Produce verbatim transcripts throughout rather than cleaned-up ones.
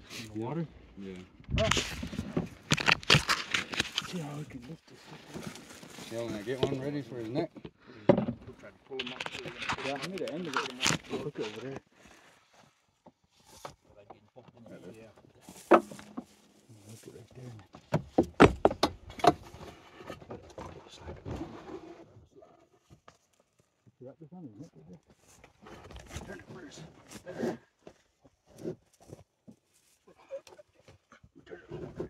In the water? Yeah. Oh. See how we can lift this. Shall I get one ready for his neck? We'll try to pull him up. Yeah, I need an end of it. Look over there. Yeah. Look at right there. Wrap this on his neck right there. Turn it first. There. Turn it over right there.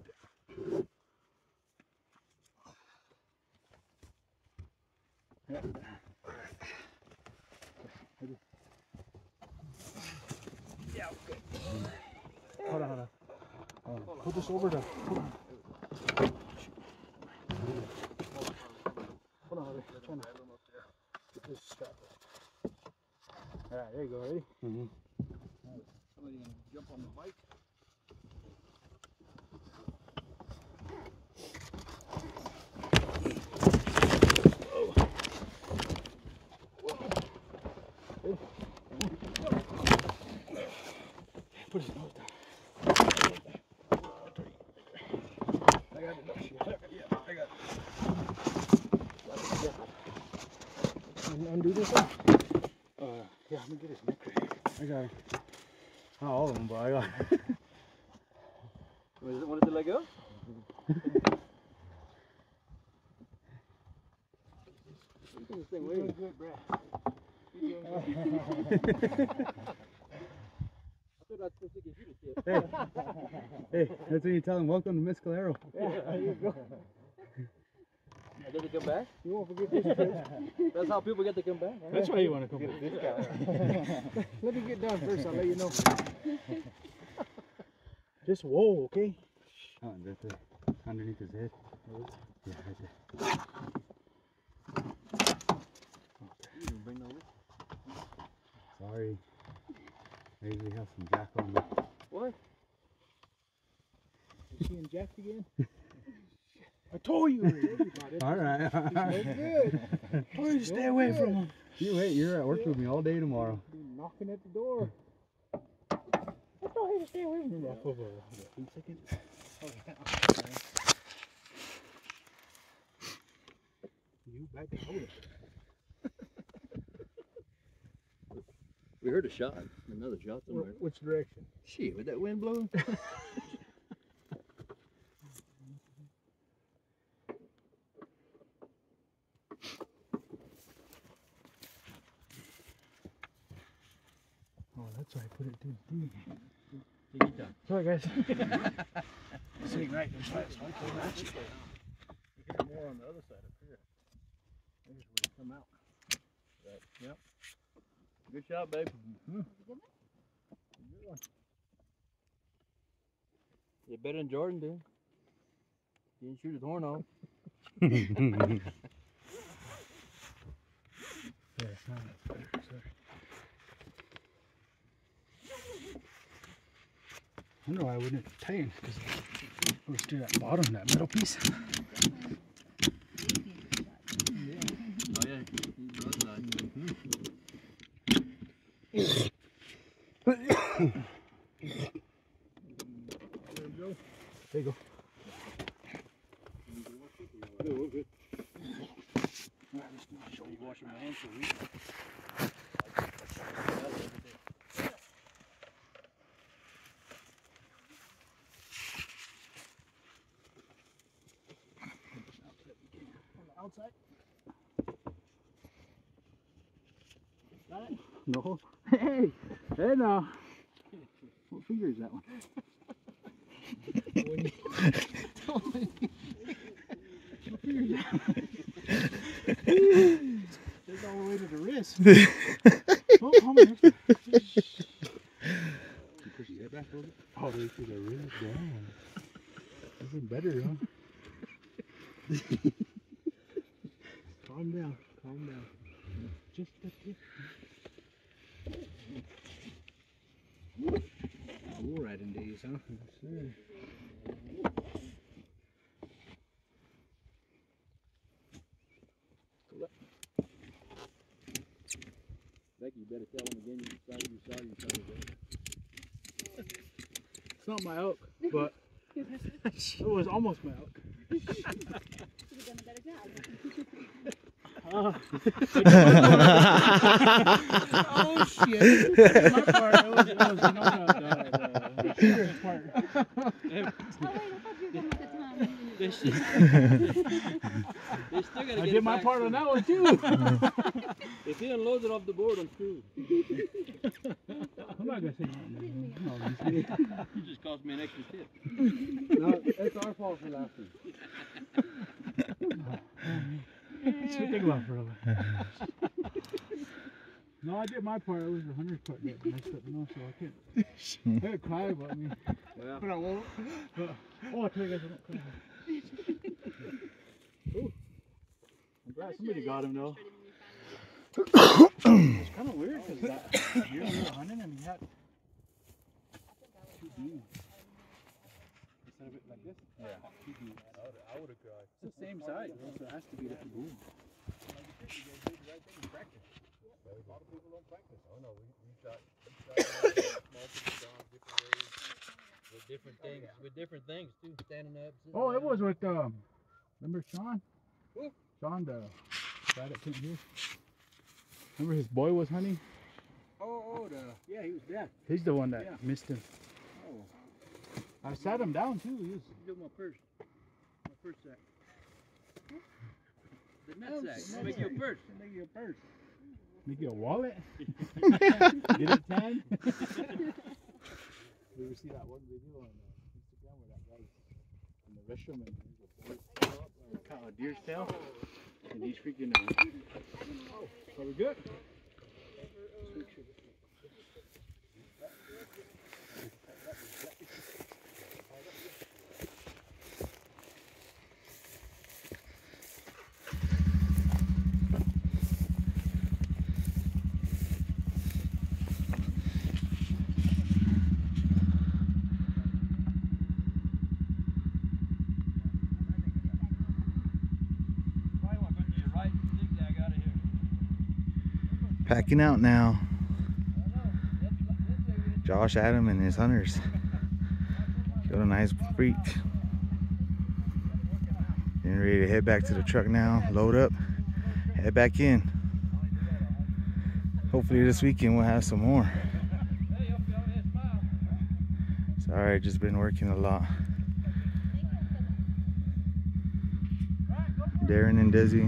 Yeah. Yeah, okay. Hold on, hold on. Oh, put this over the. Hold on. Hold on, I'm trying to get this strap up. Alright, there you go, ready? Mm-hmm. Somebody gonna jump on the bike. Put his nose down. I got it. Yeah, I got it. Undo this one. Uh, yeah, I'm gonna get his neck right here. I got him. Not all of them, but I got him. What is it? What is it, let go? This thing You're doing good, Brad. You're doing good. I thought I was supposed to give you the tip. Hey, hey, that's when you tell him, welcome to Mescalero. Yeah, there you go. I get to come back? You won't forget this trip. That's how people get to come back. Right? That's why you want to come back. Discount. Let me get done first, I'll let you know. Just whoa, okay? Oh, right there. Underneath his head. Yeah, right there. You didn't bring no with. Sorry. I usually have some Jack on me. What? You seeing Jack again? I told you already. Alright, alright. Good. Told you to stay away from him. You wait, you're at work with me all day tomorrow. Knocking at the door. I told you to stay away from him. Yeah, for about eight seconds. You back and hold it. We heard a shot. Another shot somewhere. Which direction? Shit, with that wind blowing? Oh, that's why I put it too deep. Sorry, guys. Sitting right inside, so I can match it. You hear more on the other side up here. There's where you come out. Right. Yep. Good shot, babe. Mm-hmm. Good one. You're better than Jordan did. He didn't shoot his horn off. Yeah, it's not that better. Sorry. I wonder why I wouldn't tighten, because it goes to that bottom, that middle piece. Yeah. Oh yeah, he does that. Mm-hmm. There we go. There you go. Good, we're good. Alright, let's show you washing my hands for a week. Outside. Got it? No. Hey! Hey now! What finger is that one? What finger is that one? It's all the way to the wrist. Oh, come here. You push your head back a little bit? All the way to the wrist. Damn. This is better, huh? Calm down, calm down. Just a tip. Bull riding days, huh? Yes, sir. Becky, you better tell him again you decided you saw you saw It's not my elk, but it was almost my elk. Uh, oh shit! My part, it was, it was you know, the, the, the shooter's part. Oh wait, I thought you were done with the time. They still, they still gotta I get did it my back part to on them. that one too. If he unloads it off the board, I'm screwed. I'm not gonna say nothing. No, I'm just kidding. You just cost me an extra tip. No, it's our fault for laughing. It's what they go out for a living. No, I did my part. It was the hunter's part that messed up. No, so I can't. I could cry about me, Well, but I won't. But, oh, I tell you guys, I don't cry. Ooh. I'm glad somebody got him though. It's kind of weird because that year we were hunting and he had two beans. Instead of it like this? Yeah. Two beans. I would have cried. It's the same size, so it has to be that boom. A lot of people don't practice. Oh no, we, we shot, we shot multiple dogs different ways. with different things, with different things too. Standing up. sitting Oh, it down. was with, um, remember Sean? Who? Sean, the guy that came here. Remember his boy was hunting? Oh, oh, the, yeah, he was dead. He's the one that Yeah. missed him. Oh, I sat him down too. He was, do my purse. My purse sack. The nut Oh, sack. nut Make you a sack. purse. make you a purse. Make you a wallet? Get it tan? You ever see that one video on uh, Instagram where that guy's in the restroom and there's a boy tail up, or kind of a deer's tail, and he's freaking. Uh, oh, are we good? Packing out now. Josh, Adam, and his hunters. Got a nice freak. Getting ready to head back to the truck now. Load up. Head back in. Hopefully this weekend we'll have some more. Sorry, just been working a lot. Darren and Desi.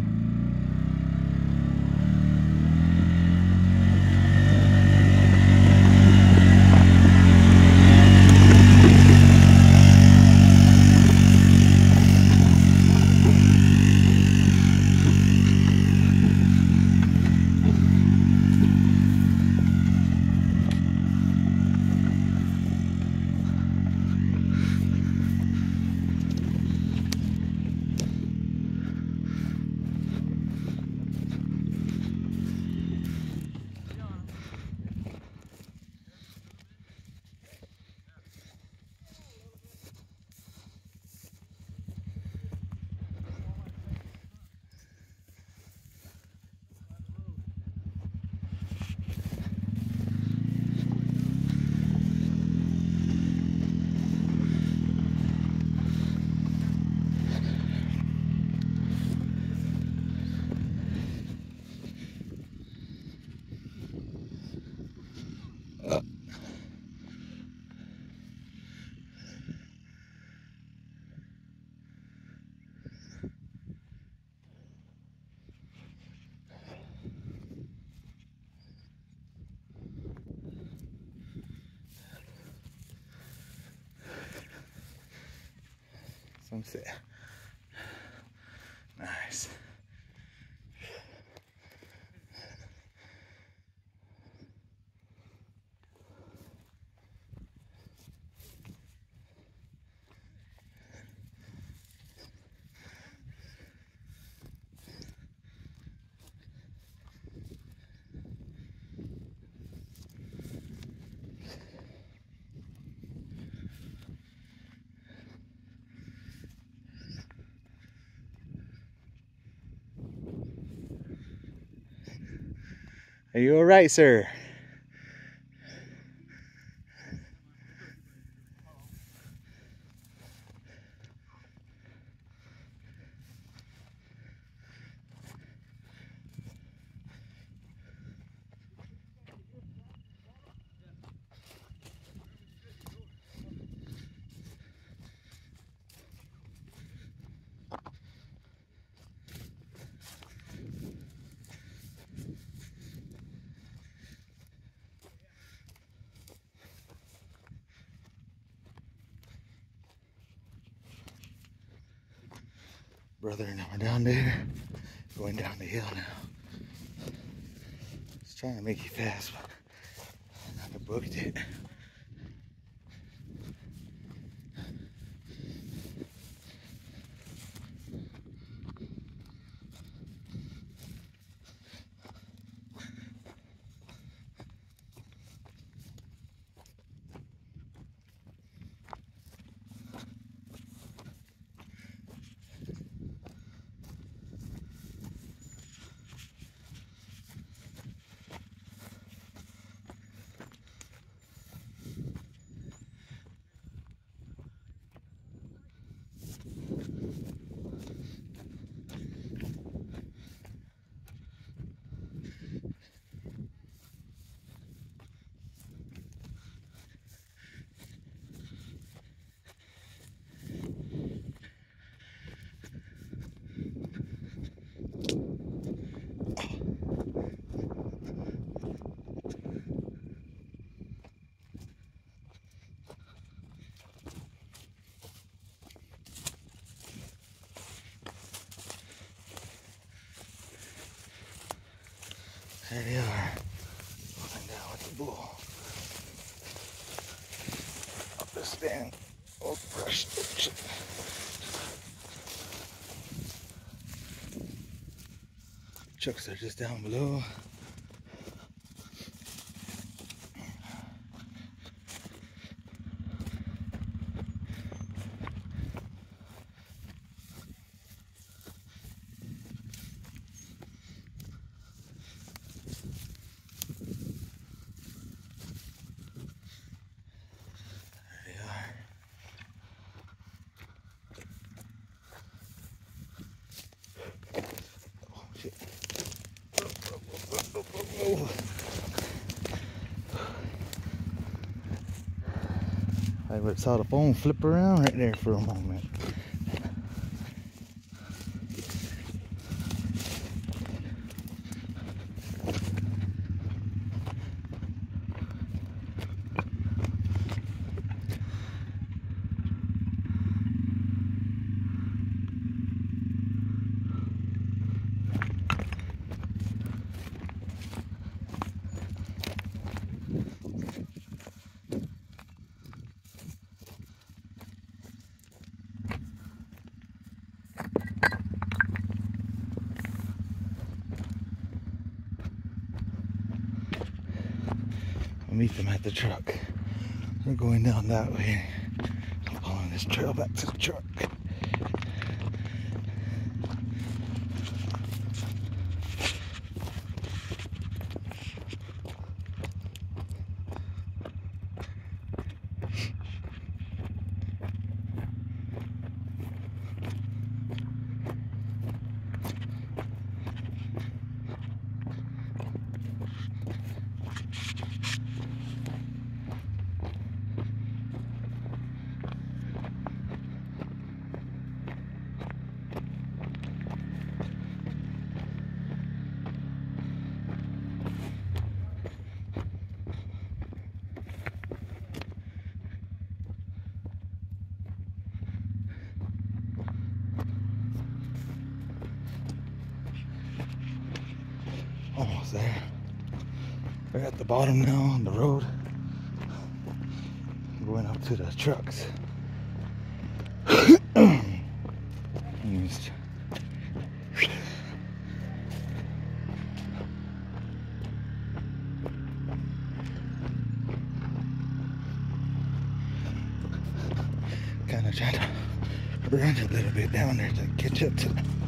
Sunset. Nice. Are you all right, sir? brother and them are down there, going down the hill now. Just trying to make it fast, but I booked it. There they are, going down with the bull. Up this stand, old brush. Trucks are just down below. I would have saw the phone flip around right there for a moment. Meet them at the truck. We're going down that way. I'm following this trail back to the truck. Almost there. We're at the bottom now on the road. Going up to the trucks. Just kind of trying to run a little bit down there to catch up to them.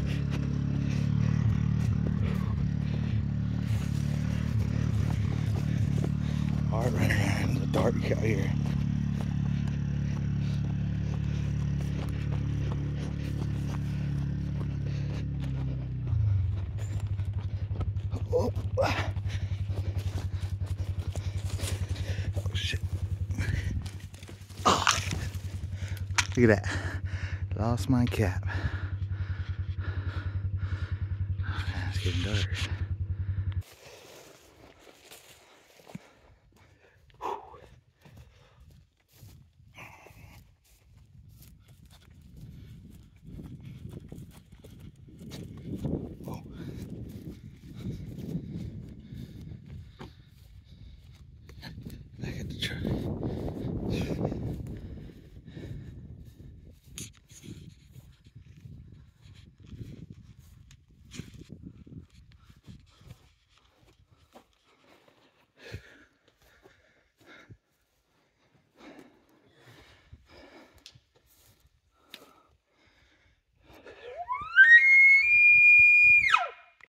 Hard running around in the dark out here. Oh, oh shit. Oh. Look at that. Lost my cap. It's getting dark.